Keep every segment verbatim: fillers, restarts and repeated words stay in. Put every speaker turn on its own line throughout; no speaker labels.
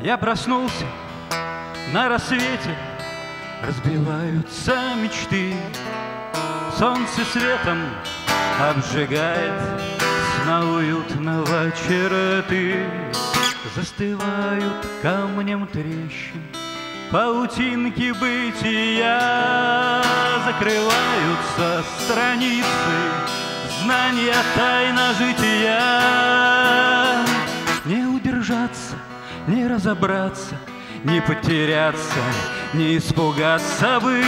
Я проснулся на рассвете, разбиваются мечты. Солнце светом обжигает сна уютного черты. Застывают камнем трещин паутинки бытия. Закрываются страницы знания, тайна жития. Не удержаться, не разобраться, не потеряться, не испугаться бы,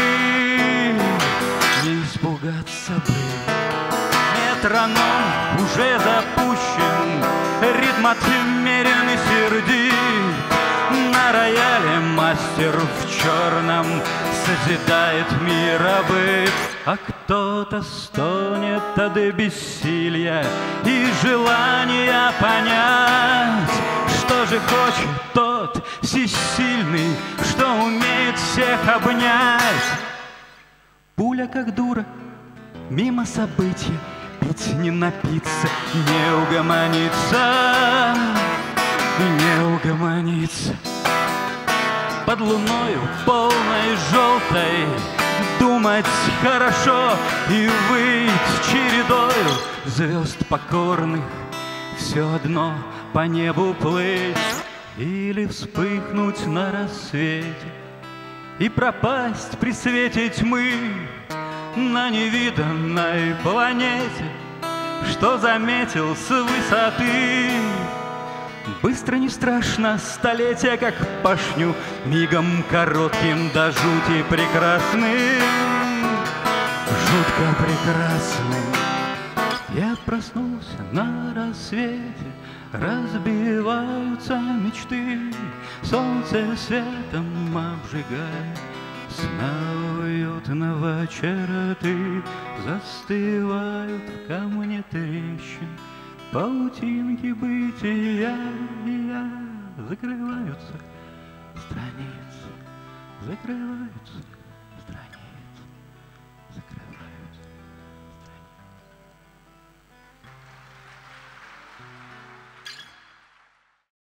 не испугаться бы. Метроном уже запущен, ритм отмерен и сердит. На рояле мастер в черном созидает мира быт. А кто-то стонет от бессилия и желания понять, что же хочет тот всесильный, что умеет всех обнять. Пуля как дура мимо события, пить не напиться, не угомониться, не угомониться. Под луною полной желтой думать хорошо и выйти чередою звезд покорных, все одно по небу плыть или вспыхнуть на рассвете и пропасть при свете тьмы на невиданной планете, что заметил с высоты. Быстро не страшно столетия, как пашню, мигом коротким до жути прекрасным, жутко прекрасным. Я проснулся на рассвете, разбиваются мечты, солнце светом обжигает сна уютного черты. Застывают в камне трещин паутинки бытия, и я закрываются страницы, закрываются.